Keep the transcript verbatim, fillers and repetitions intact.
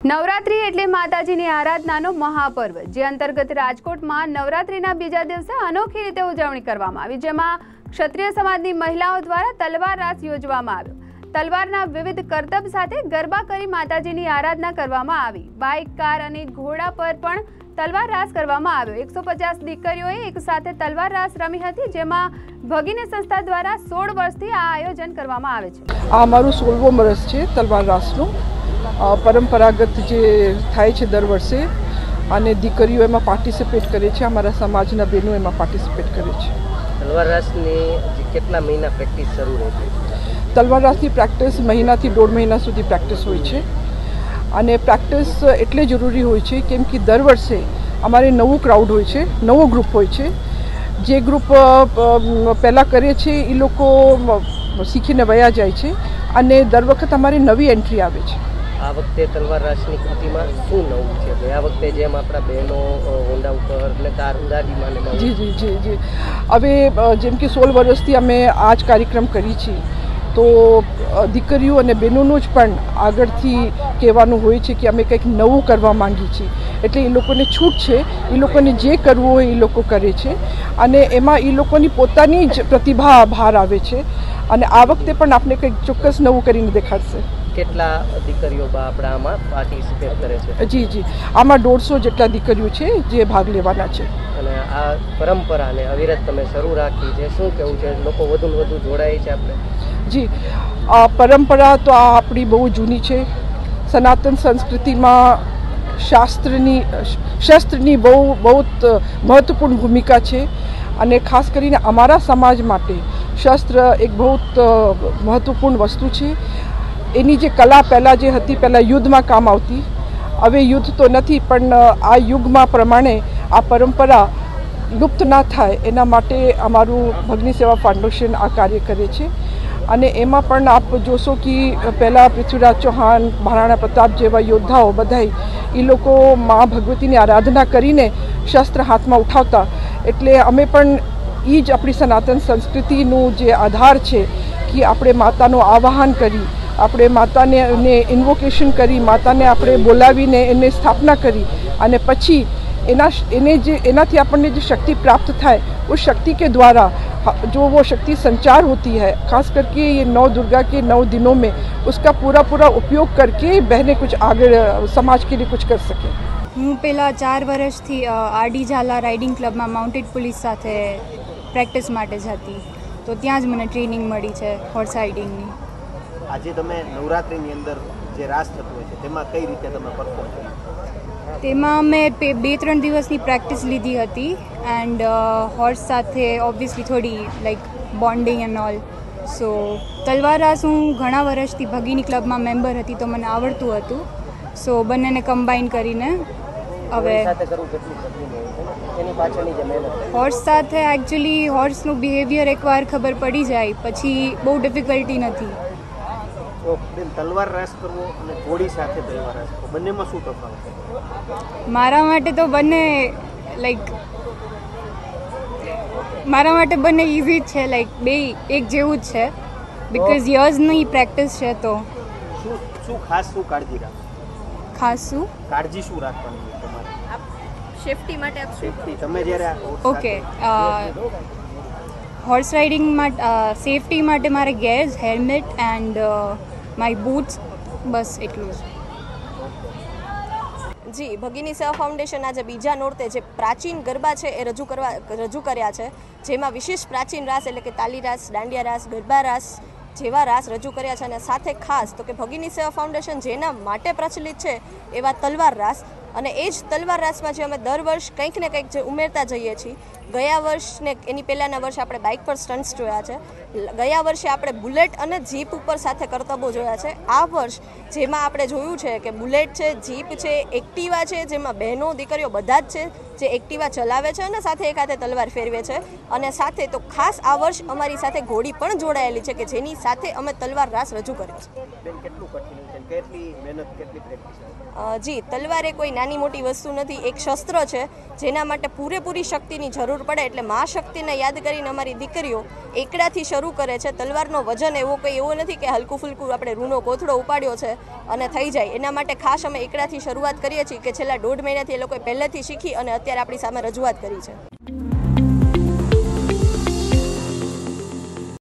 નવરાત્રી એટલે માતાજીની આરાધનાનો મહાપર્વ, જે અંતર્ગત રાજકોટમાં નવરાત્રીના બીજા દિવસે અનોખી રીતે ઉજવણી કરવામાં આવી, જેમાં ક્ષત્રિય સમાજની મહિલાઓ દ્વારા તલવાર રાસ યોજવામાં આવ્યો. તલવારના વિવિધ કરતબ સાથે ગરબા કરી માતાજીની આરાધના કરવામાં આવી. બાઇક, કાર અને ઘોડા પર પણ તલવાર રાસ કરવામાં આવ્યો. એકસો પચાસ દીકરીઓએ એક સાથે તલવાર રાસ રમી હતી, જેમાં ભગીની સંસ્થા દ્વારા સોળ વર્ષથી આ આયોજન કરવામાં આવે છે. આ અમારું સોળમો વર્ષ છે તલવાર રાસનું. પરંપરાગત જે થાય છે દર વર્ષે, અને દીકરીઓ એમાં પાર્ટિસિપેટ કરે છે, અમારા સમાજના બહેનો એમાં પાર્ટિસિપેટ કરે છે. તલવાર રાસની કેટલા મહિના પ્રેક્ટિસ શરૂ રહે છે? તલવાર રાસની પ્રેક્ટિસ મહિનાથી દોઢ મહિના સુધી પ્રેક્ટિસ હોય છે, અને પ્રેક્ટિસ એટલે જરૂરી હોય છે કેમ કે દર વર્ષે અમારે નવું ક્રાઉડ હોય છે, નવો ગ્રુપ હોય છે. જે ગ્રુપ પહેલાં કરે છે એ લોકો શીખીને વયા જાય છે, અને દર વખત અમારી નવી એન્ટ્રી આવે છે. આ વખતે તલવાર રાસની કૃતિમાં શું નવું છે? ગયા વખતે જેમ આપણા બહેનો હોંડા ઉપર એટલે કાર ઉડાડીમાં જી જી જી જી હવે જેમ કે સોળ વર્ષથી અમે આ જ કાર્યક્રમ કરી છીએ, તો દીકરીઓ અને બહેનોનું જ પણ આગળથી કહેવાનું હોય છે કે અમે કંઈક નવું કરવા માંગીએ છીએ. એટલે એ લોકોને છૂટ છે, એ લોકોને જે કરવું હોય એ લોકો કરે છે, અને એમાં એ લોકોની પોતાની જ પ્રતિભા બહાર આવે છે, અને આ વખતે પણ આપણે કંઈક ચોક્કસ નવું કરીને દેખાડશે. કેટલા દીકરીઓ આપણા આમાં પાર્ટિસિપેટ કરે છે? જી જી આમાં દોઢસો જેટલા દીકરીઓ છે જે ભાગ લેવાના છે. અને આ પરંપરાને અવિરત તમે શરૂ રાખી છે, શું કહેવું છે? લોકો વધુ ને વધુ જોડાય છે આપણે? જી, આ પરંપરા તો આ આપણી બહુ જૂની છે. સનાતન સંસ્કૃતિમાં શાસ્ત્રની શસ્ત્રની બહુ બહુ મહત્વપૂર્ણ ભૂમિકા છે, અને ખાસ કરીને અમારા સમાજ માટે શસ્ત્ર એક બહુ મહત્વપૂર્ણ વસ્તુ છે. એની જે કલા પહેલાં જે હતી, પહેલાં યુદ્ધમાં કામ આવતી, હવે યુદ્ધ તો નથી, પણ આ યુગમાં પ્રમાણે આ પરંપરા લુપ્ત ના થાય એના માટે અમારું ભગની સેવા ફાઉન્ડેશન આ કાર્ય કરે છે. અને એમાં પણ આપ જોશો કે પહેલાં પૃથ્વીરાજ ચૌહાણ, મહારાણા પ્રતાપ જેવા યોદ્ધાઓ બધાય એ લોકો મા ભગવતીની આરાધના કરીને શસ્ત્ર હાથમાં ઉઠાવતા. એટલે અમે પણ એ જ આપણી સનાતન સંસ્કૃતિનું જે આધાર છે કે આપણે માતાનું આવાહન કરી, આપણે માતાને ઇન્વોકેશન કરી, માતાને આપણે બોલાવીને એને સ્થાપના કરી, અને પછી એના એને જે એનાથી આપણને જે शक्ति प्राप्त થાય, उस शक्ति के द्वारा जो वो शक्ति संचार होती है, खास करके ये नौ दुर्गा के नौ दिनों में उसका पूरा पूरा उपयोग करके बहनें कुछ आगे समाज के लिए कुछ कर सके. હું પહેલાં ચાર વર્ષથી આરડી ઝાલા રાઇડિંગ ક્લબમાં માઉન્ટેડ પોલીસ સાથે પ્રેક્ટિસ માટે જ હતી, તો ત્યાં જ મને ટ્રેનિંગ મળી છે હોર્સ રાઇડિંગની. આજે તમે નવરાત્રિની અંદર જે રાસ થતો હોય છે તેમાં કઈ રીતે તમે પરફોર્મ કર્યું? તેમાં મેં બે ત્રણ દિવસની પ્રેક્ટિસ લીધી હતી, એન્ડ હોર્સ સાથે ઓબ્વિયસલી થોડી like bonding and all. So Talwar Raas હું ઘણા વર્ષથી ભગીની ક્લબમાં મેમ્બર હતી, તો મને આવડતું હતું. સો બંનેને કમ્બાઈન કરીને હવે હોર્સ સાથે એકચ્યુઅલી હોર્સનું બિહેવિયર એકવાર ખબર પડી જાય પછી બહુ ડિફિકલ્ટી નથી. તલવાર રાસ કરવો અને ઘોડી સાથે તલવાર રાસ કરવો, બંનેમાં શું તફાવત છે? મારા માટે તો બંને લાઈક મારા માટે બંને ઇઝી જ છે, લાઈક બે એક જેવું જ છે, બિકોઝ યર્સની પ્રેક્ટિસ છે. તો શું શું ખાસ શું કાળજી રાખો? ખાસ શું કાળજી શું રાખવાની તમારે સેફટી માટે? સેફટી તમે જ્યારે ઓકે હોર્સ રાઇડિંગ માટે સેફટી માટે મારે gears, helmet and my boots, બસ એટલું જ. જી, ભગીની સેવા ફાઉન્ડેશન આજે બીજા નોરતે જે પ્રાચીન ગરબા છે એ રજૂ કરવા રજૂ કર્યા છે, જેમાં વિશેષ પ્રાચીન રાસ એટલે કે તાલી રાસ, દાંડિયા રાસ, ગરબા રાસ જેવા રાસ રજૂ કર્યા છે. અને સાથે ખાસ તો કે ભગીની સેવા ફાઉન્ડેશન જેના માટે પ્રચલિત છે એવા તલવાર રાસ, અને એ જ તલવાર રાસમાં જે અમે દર વર્ષ કંઈક ને કંઈક જે ઉમેરતા જઈએ છીએ. ગયા વર્ષને એની પહેલાંના વર્ષે આપણે બાઇક પર સ્ટન્ટ્સ જોયા છે, ગયા વર્ષે આપણે બુલેટ અને જીપ ઉપર સાથે કરતબો જોયા છે. આ વર્ષ જેમાં આપણે જોયું છે કે બુલેટ છે, જીપ છે, એક્ટિવા છે, જેમાં બહેનો દીકરીઓ બધા જ છે જે એક્ટિવા ચલાવે છે અને સાથે એક હાથે તલવાર ફેરવે છે. અને સાથે તો ખાસ આ વર્ષ અમારી સાથે ઘોડી પણ જોડાયેલી છે કે જેની સાથે અમે તલવાર રાસ રજૂ કર્યો છે. કેટલું કઠિન છે, કેટલી મહેનત, કેટલી પ્રેક્ટિસ? જી, તલવાર એ કોઈ નાની મોટી વસ્તુ નથી, એક શસ્ત્ર છે જેના માટે પૂરેપૂરી શક્તિની જરૂર પડે. એટલે મા શક્તિને યાદ કરીને અમારી દીકરીઓ એકડાથી શરૂ કરે છે. તલવારનો વજન એવો કંઈ એવો નથી કે હલકું ફૂલકું આપણે રૂનો કોથળો ઉપાડ્યો છે અને થઈ જાય. એના માટે ખાસ અમે એકડાથી શરૂઆત કરીએ છીએ કે છેલ્લા દોઢ મહિનાથી એ લોકોએ પહેલેથી શીખી અને અત્યારે આપણી સામે રજૂઆત કરી છે.